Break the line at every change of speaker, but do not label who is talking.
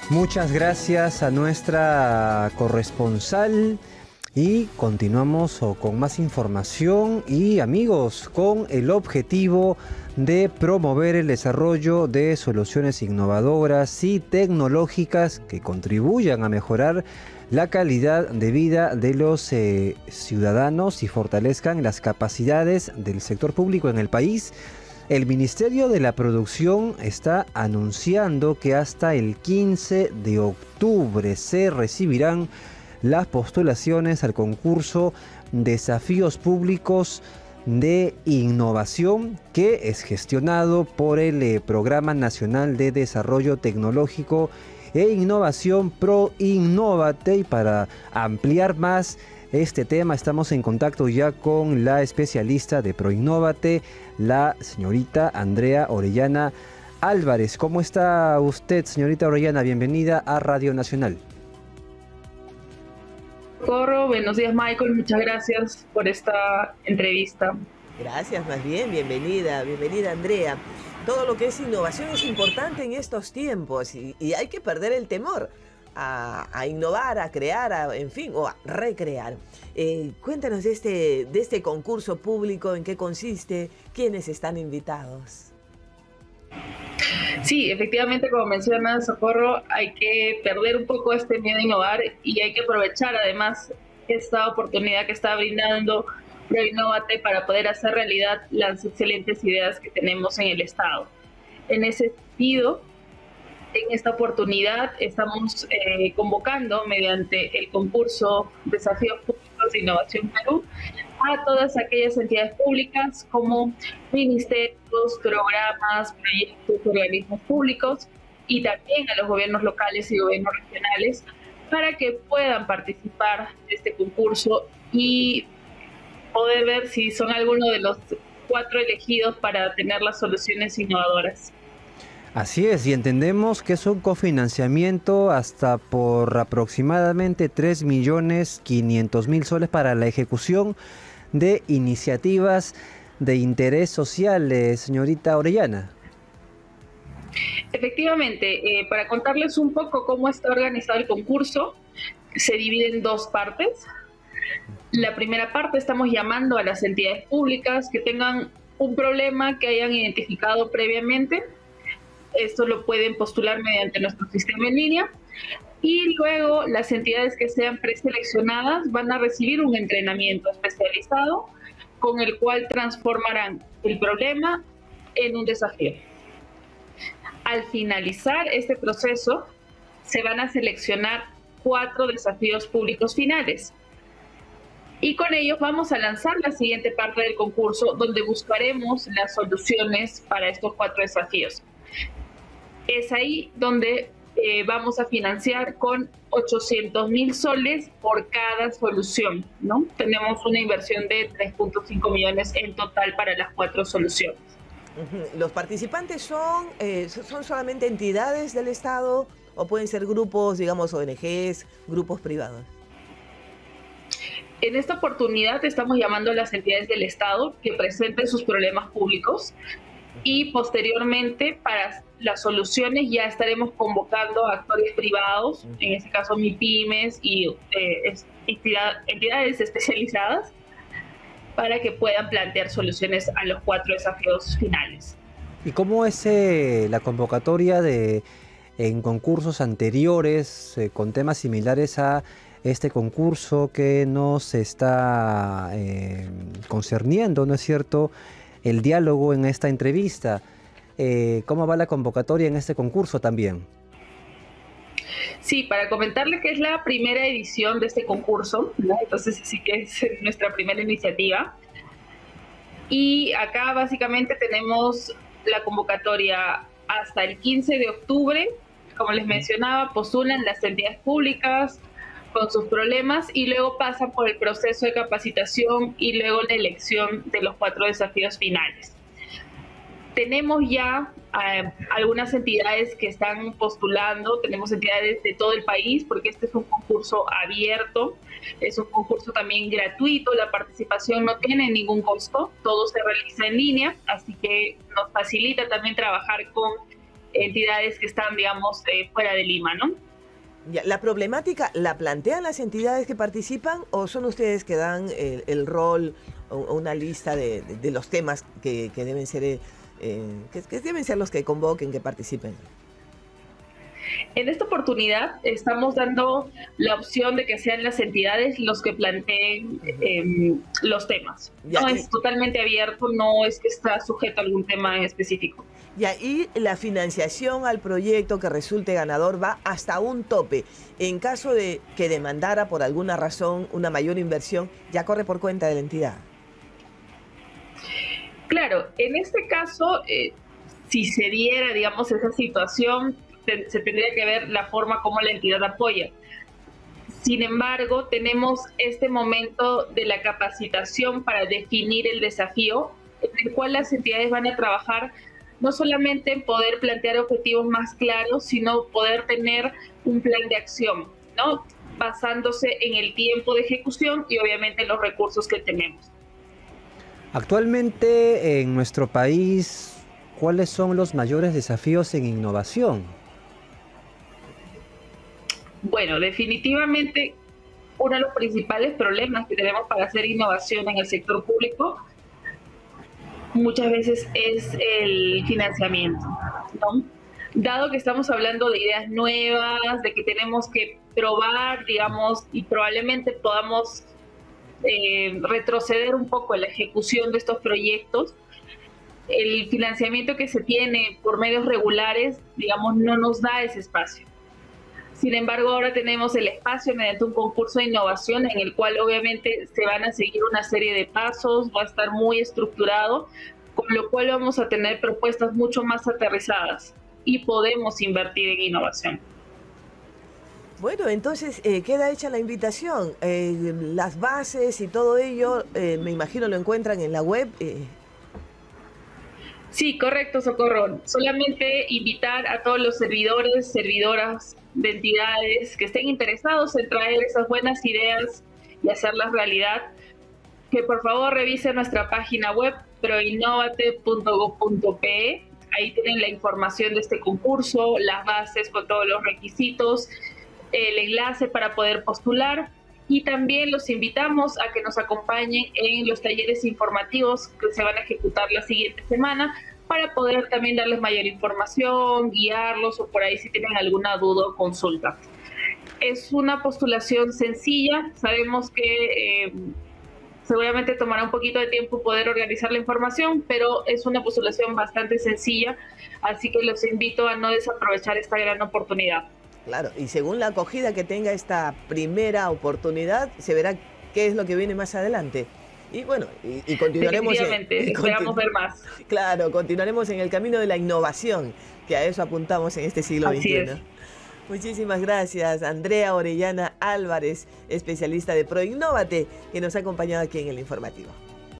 Muchas gracias a nuestra corresponsal y continuamos con más información y amigos, con el objetivo de promover el desarrollo de soluciones innovadoras y tecnológicas que contribuyan a mejorar la calidad de vida de los ciudadanos y fortalezcan las capacidades del sector público en el país. El Ministerio de la Producción está anunciando que hasta el 15 de octubre se recibirán las postulaciones al concurso Desafíos Públicos de Innovación, que es gestionado por el Programa Nacional de Desarrollo Tecnológico e Innovación ProInnovate. Y para ampliar más este tema estamos en contacto ya con la especialista de ProInnovate, la señorita Andrea Orellana Álvarez. ¿Cómo está usted, señorita Orellana? Bienvenida a Radio Nacional.
Corro, buenos días, Michael, muchas gracias por esta entrevista.
Gracias, más bien, bienvenida Andrea. Todo lo que es innovación es importante en estos tiempos y hay que perder el temor a innovar, a crear, en fin, o a recrear. Cuéntanos de este concurso público, en qué consiste, quiénes están invitados.
Sí, efectivamente, como menciona Socorro, hay que perder un poco este miedo a innovar y hay que aprovechar además esta oportunidad que está brindando ProInnovate para poder hacer realidad las excelentes ideas que tenemos en el Estado. En ese sentido, en esta oportunidad estamos convocando mediante el concurso Desafíos Públicos de Innovación Perú a todas aquellas entidades públicas como ministerios, programas, proyectos, organismos públicos y también a los gobiernos locales y gobiernos regionales para que puedan participar de este concurso y poder ver si son alguno de los 4 elegidos para tener las soluciones innovadoras.
Así es, y entendemos que es un cofinanciamiento hasta por aproximadamente 3.500.000 soles para la ejecución de iniciativas de interés social, señorita Orellana.
Efectivamente, para contarles un poco cómo está organizado el concurso, se divide en 2 partes. La primera parte estamos llamando a las entidades públicas que tengan un problema que hayan identificado previamente. Esto lo pueden postular mediante nuestro sistema en línea. Y luego las entidades que sean preseleccionadas van a recibir un entrenamiento especializado con el cual transformarán el problema en un desafío. Al finalizar este proceso, se van a seleccionar 4 desafíos públicos finales. Y con ellos vamos a lanzar la siguiente parte del concurso, donde buscaremos las soluciones para estos 4 desafíos. Es ahí donde vamos a financiar con 800.000 soles por cada solución, ¿no? Tenemos una inversión de 3.5 millones en total para las 4 soluciones.
¿Los participantes son solamente entidades del Estado o pueden ser grupos, digamos, ONGs, grupos privados?
En esta oportunidad estamos llamando a las entidades del Estado que presenten sus problemas públicos y posteriormente para las soluciones ya estaremos convocando a actores privados, en este caso MIPYMES y entidades especializadas, para que puedan plantear soluciones a los 4 desafíos finales.
¿Y cómo es la convocatoria en concursos anteriores con temas similares a este concurso que nos está concerniendo, ¿no es cierto?, el diálogo en esta entrevista? ¿Cómo va la convocatoria en este concurso también?
Sí, para comentarle que es la primera edición de este concurso, ¿no? Entonces sí que es nuestra primera iniciativa. Y acá básicamente tenemos la convocatoria hasta el 15 de octubre. Como les mencionaba, postulan las entidades públicas con sus problemas y luego pasan por el proceso de capacitación y luego la elección de los 4 desafíos finales. Tenemos ya algunas entidades que están postulando, tenemos entidades de todo el país porque este es un concurso abierto, es un concurso también gratuito, la participación no tiene ningún costo, todo se realiza en línea, así que nos facilita también trabajar con entidades que están, digamos, fuera de Lima, ¿no?
Ya, ¿la problemática la plantean las entidades que participan o son ustedes que dan el rol o una lista de los temas que deben ser, que deben ser los que convoquen, que participen?
En esta oportunidad estamos dando la opción de que sean las entidades los que planteen los temas.
Ya,
no es totalmente abierto, no es que está sujeto a algún tema en específico.
Y ahí la financiación al proyecto que resulte ganador va hasta un tope. En caso de que demandara por alguna razón una mayor inversión, ya corre por cuenta de la entidad.
Claro, en este caso, si se diera, digamos, esa situación, se tendría que ver la forma como la entidad apoya. Sin embargo, tenemos este momento de la capacitación para definir el desafío, en el cual las entidades van a trabajar no solamente en poder plantear objetivos más claros, sino poder tener un plan de acción, ¿no? Basándose en el tiempo de ejecución y obviamente en los recursos que tenemos.
Actualmente en nuestro país, ¿cuáles son los mayores desafíos en innovación?
Bueno, definitivamente uno de los principales problemas que tenemos para hacer innovación en el sector público muchas veces es el financiamiento, ¿no? Dado que estamos hablando de ideas nuevas, de que tenemos que probar, digamos, y probablemente podamos retroceder un poco en la ejecución de estos proyectos, el financiamiento que se tiene por medios regulares, digamos, no nos da ese espacio. Sin embargo, ahora tenemos el espacio mediante un concurso de innovación en el cual obviamente se van a seguir una serie de pasos, va a estar muy estructurado, con lo cual vamos a tener propuestas mucho más aterrizadas y podemos invertir en innovación.
Bueno, entonces queda hecha la invitación. Las bases y todo ello, me imagino lo encuentran en la web.
Sí, correcto, Socorro. Solamente invitar a todos los servidores, servidoras de entidades que estén interesados en traer esas buenas ideas y hacerlas realidad, que por favor revisen nuestra página web proinnovate.gov.pe. Ahí tienen la información de este concurso, las bases con todos los requisitos, el enlace para poder postular, y también los invitamos a que nos acompañen en los talleres informativos que se van a ejecutar la siguiente semana para poder también darles mayor información, guiarlos o por ahí si tienen alguna duda o consulta. Es una postulación sencilla, sabemos que seguramente tomará un poquito de tiempo poder organizar la información, pero es una postulación bastante sencilla, así que los invito a no desaprovechar esta gran oportunidad.
Claro, y según la acogida que tenga esta primera oportunidad, se verá qué es lo que viene más adelante. Y bueno, y continuaremos...
Definitivamente, esperamos ver más.
Claro, continuaremos en el camino de la innovación, que a eso apuntamos en este siglo XXI.
Es.
Muchísimas gracias, Andrea Orellana Álvarez, especialista de Proinnovate, que nos ha acompañado aquí en el informativo.